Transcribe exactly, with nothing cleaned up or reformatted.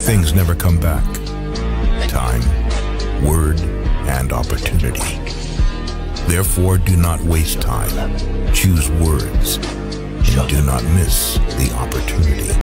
Things never come back. Time, word, and opportunity. Therefore, do not waste time. Choose words, and do not miss the opportunity.